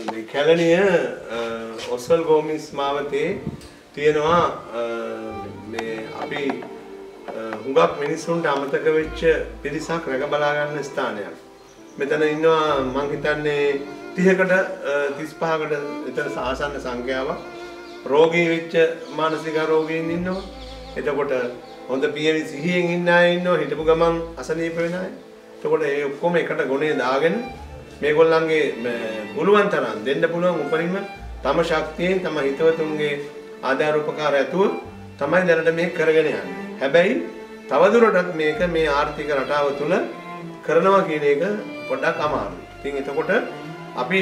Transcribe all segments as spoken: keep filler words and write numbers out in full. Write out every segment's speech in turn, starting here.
මේ කැලණිය ඔස්වල් ගෝමිස් මාවතේ තියෙනවා මේ අපි හුඟක් මිනිස්සුන්ට අමතක වෙච්ච පිරිසක් රැක බලා ගන්න ස්ථානයක්. මෙතන ඉන්නවා මං හිතන්නේ තිහකට තිස් පහකට විතර ආසන්න සංඛ්‍යාවක් රෝගී වෙච්ච මානසික රෝගීන් ඉන්නවා. එතකොට හොඳ පියවි සිහියෙන් ඉන්න අය ඉන්නවා. හිටපු ගමන් අසනීප වෙන අය. එතකොට ඒ ඔක්කොම එකට ගොනේ දාගෙන මේගොල්ලන්ගේ පුළුවන් තරම් දෙන්න පුළුවන් උපරිම තම ශක්තියෙන් තම හිතවතුන්ගේ ආධාර උපකාර ඇතුව තමයි දැනට මේක කරගෙන යන්නේ. හැබැයි තවදුරටත් මේක මේ ආර්ථික රටාව තුළ කරනවා කියන එක පොඩ්ඩක් අමාරුයි. ඉතින් එතකොට අපි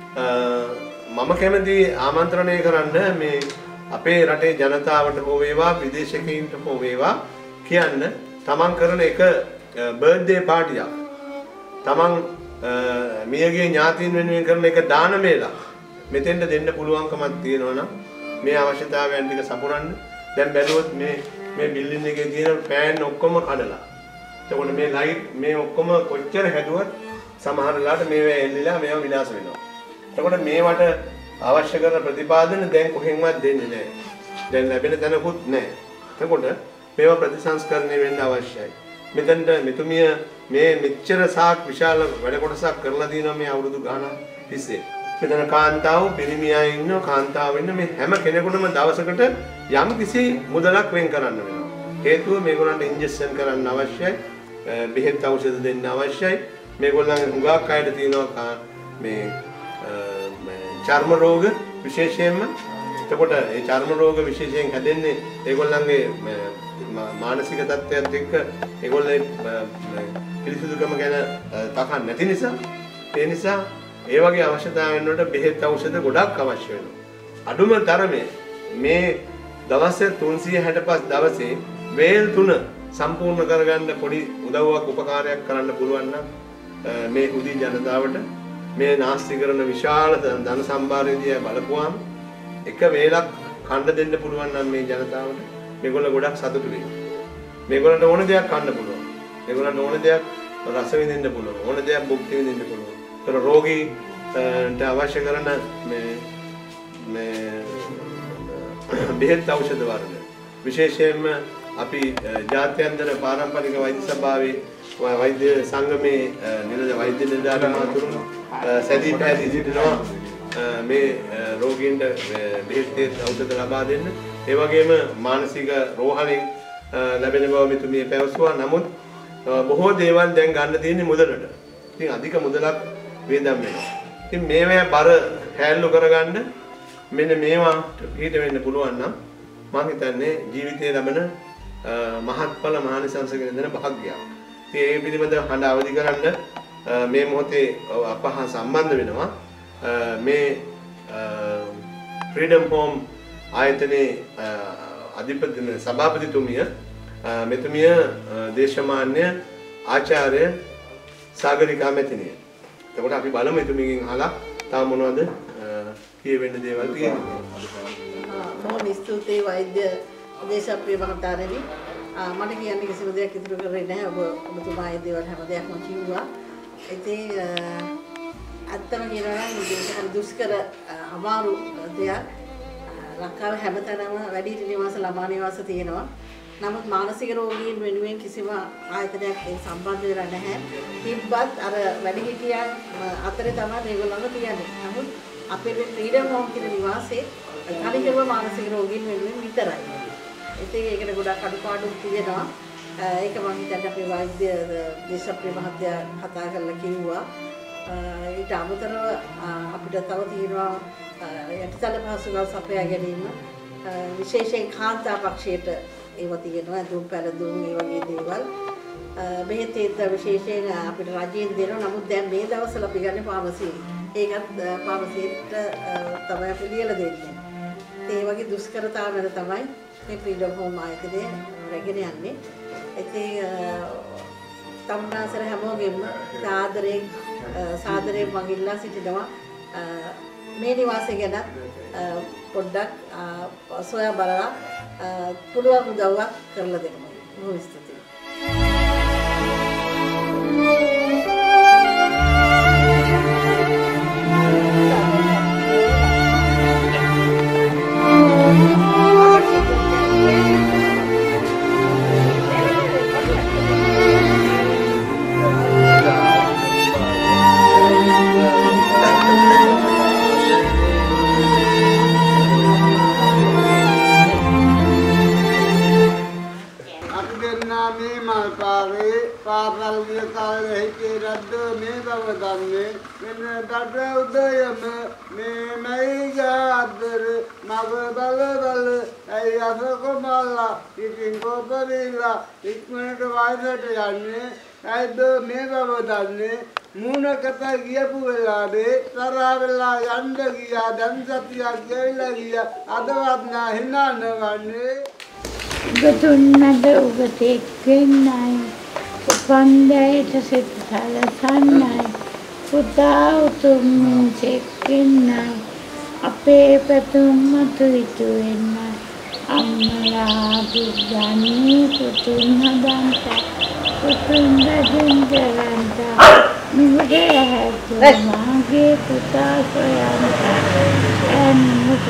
මම කැමති ආමන්ත්‍රණය කරන්න මේ අපේ රටේ ජනතාවට හෝ වේවා විදේශිකයින්ට හෝ වේවා කියන්න තමන් කරන එක බර්ත්ඩේ පාටියක්. තමන් මියගේ ඥාතීන් වෙනුවෙන් කරන එක දානමේලක්. මෙතෙන්ට දෙන්න පුළුවන්කමක් තියෙනවා නම් මේ අවශ්‍යතාවයන් ටික සපුරන්න. දැන් බැලුවොත් මේ මේ බිල්ඩින් එකේ තියෙන ෆෑන් ඔක්කොම කඩලා. එතකොට මේ ලයිට් මේ ඔක්කොම කොච්චර හැදුවත් සමහර වෙලාවට මේවා එල්ලිලා මේවා විනාශ වෙනවා. එතකොට මේවට අවශ්‍ය කරන ප්‍රතිපාදන දැන් කොහෙන්වත් දෙන්නේ නැහැ. දැන් ලැබෙන තැනකුත් නැහැ. එතකොට මේවා ප්‍රතිසංස්කරණය වෙන්න අවශ්‍යයි. මෙතනට මෙතුමිය මේ මෙච්චර සාක් විශාල වැඩ කොටසක් කරලා දිනවා මේ අවුරුදු ගානක් තිස්සේ. මෙතන කාන්තාව පිරිමියා ඉන්නවා කාන්තාව ඉන්න මේ හැම කෙනෙකුටම දවසකට යම් කිසි මුදලක් වෙන් කරන්න වෙනවා. හේතුව මේගොල්ලන්ට ඉන්ජෙක්ෂන් කරන්න අවශ්‍යයි. බෙහෙත් ඖෂධ දෙන්න අවශ්‍යයි. මේගොල්ලන්ගේ හුඟක් අයට තියෙනවා මේ චර්ම රෝග විශේෂයෙන්ම. එතකොට මේ චර්ම රෝග විශේෂයෙන් හැදෙන්නේ ඒගොල්ලන්ගේ මානසික තත්ත්වයත් එක්ක ඒගොල්ලේ පිළිසුදුකම ගැන තකන් නැති නිසා ඒ නිසා ඒ වගේ අවශ්‍යතාවයන් වලට බෙහෙත් ඖෂධ ගොඩක් අවශ්‍ය වෙනවා. අඩුම තරමේ මේ දවස් තුන්සිය හැට පහ දවසේ වේල් තුන සම්පූර්ණ කරගන්න පොඩි උදව්වක් උපකාරයක් කරන්න පුළුවන් නම් මේ හුදි ජනතාවට මේ නාස්ති කරන විශාල ධන සම්භාරයේදී බලපුවාම එක වේලක් කන්න දෙන්න පුළුවන් නම් මේ ජනතාවට මේගොල්ලෝ ගොඩක් සතුටු වෙනවා. මේගොල්ලන්ට ඕන දෙයක් කන්න පුළුවන්. මේගොල්ලන්ට ඕන දෙයක් රස විඳින්න පුළුවන්. ඕන දෙයක් භුක්ති විඳින්න පුළුවන්. ඒතර රෝගීන්ට අවශ්‍ය කරන මේ මේ බෙහෙත් ඖෂධ වර්ග විශේෂයෙන්ම අපි ජාත්‍යන්තර පාරම්පරික වෛද්‍ය සභාවේ වෛද්‍ය සංගමේ නිලද වෛද්‍ය නිලධාරීන් අතුරින් සැදී පැහැදී සිටිනවා මේ රෝගීන්ට බෙහෙත් ඖෂධ ලබා දෙන්න. ඒ වගේම මානසික රෝහණෙන් ලැබෙන බව මෙතුමිය පැවසුවා. නමුත් බොහෝ දේවල් දැන් ගන්න තියෙන්නේ මුදලට. ඉතින් අධික මුදලක් වේදම් වෙනවා. ඉතින් මේවා බර හැල්ලු කරගන්න මෙන්න මේවා පිට වෙන්න පුළුවන් නම් මම හිතන්නේ ජීවිතයේ ලැබෙන මහත්ඵල මහානිසංසගෙන දෙන භාග්‍යයක්. ඉතින් ඒ පිළිබඳව හඬ අවදි කරන්න මේ මොහොතේ අපහ සම්බන්ධ වෙනවා. මේ ෆ්‍රීඩම් හෝම් ආයතනයේ අධිපති සභාපතිතුමිය මෙතුමිය දේශමාන්‍ය ආචාර්ය සාගරිකා මැතිණිය. එතකොට අපි බලමු මෙතුමියගෙන් අහලා තව මොනවද කියවෙන්න දේවල් තියෙනවා. මොහොම ස්තුතියි වෛද්‍ය දේශප්‍රිය මහතාණෙනි. මට කියන්න කිසිම දෙයක් ඉතුරු කරේ නැහැ. ඔබ ඔබතුමා ඒ දේවල් හැම දෙයක්ම කිව්වා. ඉතින් අත්තම කියනවා නම් මේක දුෂ්කර අමාරු දෙයක්. ලංකාවේ හැමතැනම වැඩිහිටි නිවාස ළමා නිවාස තියෙනවා. නමුත් මානසික රෝගීන් වෙනුවෙන් කිසිම ආයතනයක් ඒ සම්බන්ධ වෙලා නැහැ. තිබ්බත් අර වැඩිහිටියන් අතරේ තමයි මේගොල්ලන්ව තියන්නේ. නමුත් අපේ ෆ්‍රීඩම් හෝම් කියන නිවාසේ තනිකරම මානසික රෝගීන් වෙනුවෙන් විතරයි. ඉතින් ඒකට ගොඩක් අඩුපාඩු තියෙනවා. ඒක මම හිතන්නේ අපේ වෛද්‍ය දේශප්‍රිය මහත්තයා කතා කරලා කිව්වා. ඊට අමතරව අපිට තව තියෙනවා යටිතල පහසුකම් සපයා ගැනීම විශේෂයෙන් කාන්තා පක්ෂයට ඒවා තියෙනවා. දුම් පැලදුම් ඒ වගේ දේවල් බෙහෙත් විශේෂයෙන් අපිට රජයෙන් දෙනවා. නමුත් දැන් මේ දවස්වල අපි ගන්නේ ෆාමසියෙන්. ඒකත් ෆාමසියට තමයි අපි ලියලා දෙන්නේ. ඒ වගේ දුෂ්කරතාවල තමයි මේ ෆ්‍රීඩම් හෝම් ආයතනය රැගෙන යන්නේ. ඉතින් තමුන්නාසර හැමෝගෙම ආදරයෙන් සාදරයෙන් මම ඉල්ලා සිටිනවා මේ නිවාසය ගැන පොඩ්ඩක් සොයා බලලා පුළුවන් උදව්වක් කරලා දෙන්න. බොහොම ස්තුතියි. පාසල් ගිය කාලේ හිතේ රද්ද මේ බව දන්නේ මෙන්න දඩ උදයම මේ මයි ආදර මව බල බල ඇයි අසක මල්ලා ඉතින් කොබරිලා ඉක්මනට වයසට යන්නේ ඇයිද මේ බව දන්නේ මූණකට ගියපු වෙලාවේ තරහ වෙලා යන්න ගියා දැන් සතියක් ගෙවිලා ගියා අදවත් නා හිනානවන්නේ උගතුන්නද උගතෙක් වෙන්නයි උපන්දයට සිත සලසන්නයි පුතා උතුම් මිනිසෙක් වෙන්නයි අපේ පැතුම් මතු ඉතු වෙන්නයි අම්මලා දුගන්නේ පුතුන් හදන්ට පුතුන් බැඳින් කරන්ට නුඹගේ හැතුම් මාගේ පුතා සොයන්ට එන්මුට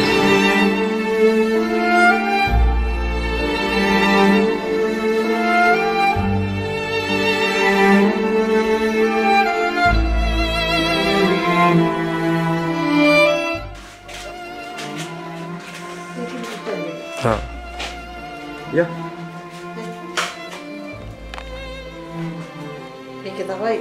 हाँ या මේක තමයි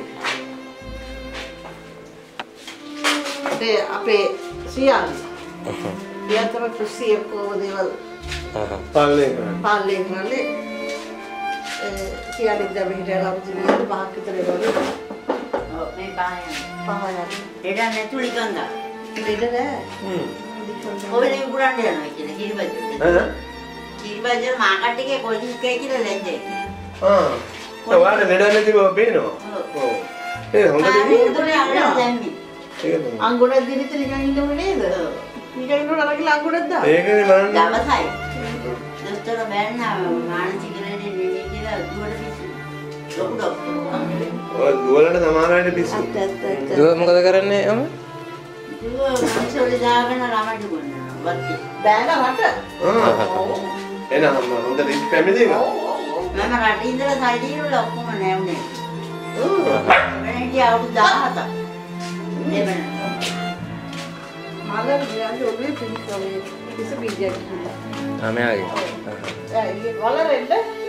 ඒ අපේ සියල්ල ඊයතර කුසිය කොහොමදේවල් पालने का පාලනය කරන්නේ ඒ කියන්නේ දැන් මෙහෙට ලබුදිනේ පහක් විතර වගේ ඔව් මේ පහයන් පහයක් දෙඩ නැතුලි ගංගා දෙද නෑ हम्म කොහෙද උගුරන්න යනවා කියලා කිරිබජ්ජ हाँ කිරිබජ්ජ මාකට් එකේ කොයි එකේ කියලා ලැජ්ජයි हाँ तो वाले नेडा ने दिवो बेनो ओ ए होंगे ආනේ උඩේ අල්ලලා දැම්මේ ठीक है අංගුණක් දිනිත නිකන් ඉන්නෝනේ නේද නිකන් ඉන්නකොට අරගෙන අංගුණක් දාන්න ඒක නේ බලන්න දවසයි දොස්තර බෑන්න මානසික රෙඩි නෙමෙයි කියලා දුවට පිස්සු ලොකු ඩොක්ටර් ඔය දුවලට සමාන වෙන්න පිස්සු ඇත්ත ඇත්ත ඇත්ත දුව මොකද කරන්නේ අම? දුව මනසෝලි දාගෙන ළමඩ ගොන්නවා වත්තේ බෑන රට ආ එනනම් හොඳ රිච් ෆැමිලි එක මම රටේ ඉඳලා සයිඩින් වල ඔක්කොම නැවුනේ ඔව් වෙනදී අවුරුදු දහහක් දෙවන මල කියන්නේ ඔබේ පිළිකමේ කිස බීජයක් කියලා ආ මෙයාගේ. ඒ වලරෙන්න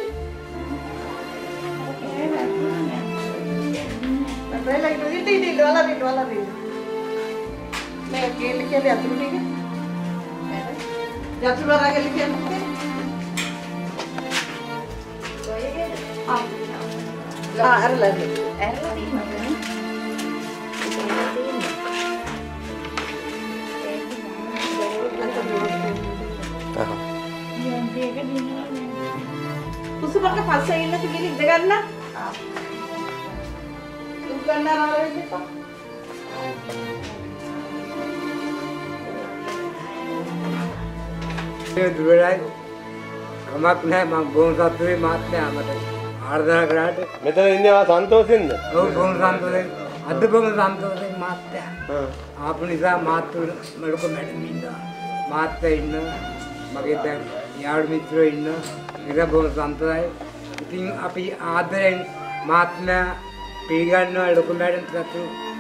අපේලා ඉතින් ඉතින් ඉතින් වලරින් වලරින් මේ කේල් කියන්නේ අතුරු ටික යතුරු වරගල කියන්නේ ආ අරලා අරලා තියෙනවා ආහ්. කුසුමක පස්සේ ඉන්න කිලි ඉඳ ගන්න. දුක් ගන්න ආරෙන්න එපා. ඒ දුරයි කමක් නැහැ මම බොහොම සතුටුයි මාත්‍යා මට ආර්දනා කරාට මෙතන ඉන්නේ ආ සන්තෝෂෙන්ද ඔව් බොහොම සතුටුයි අද බොහොම සතුටුයි මාත්‍යා හා ආපු නිසා මාත්තු මලක මැඩම් ඉන්නවා මාත්‍යා ඉන්න මගේ දැන් යාළු මිත්‍රයෝ ඉන්න ඉර බොහොම සතුටුයි ඉතින් අපි ආදරෙන් මාත්‍යා පිළිගන්නවා ලොකු මැඩම් සතු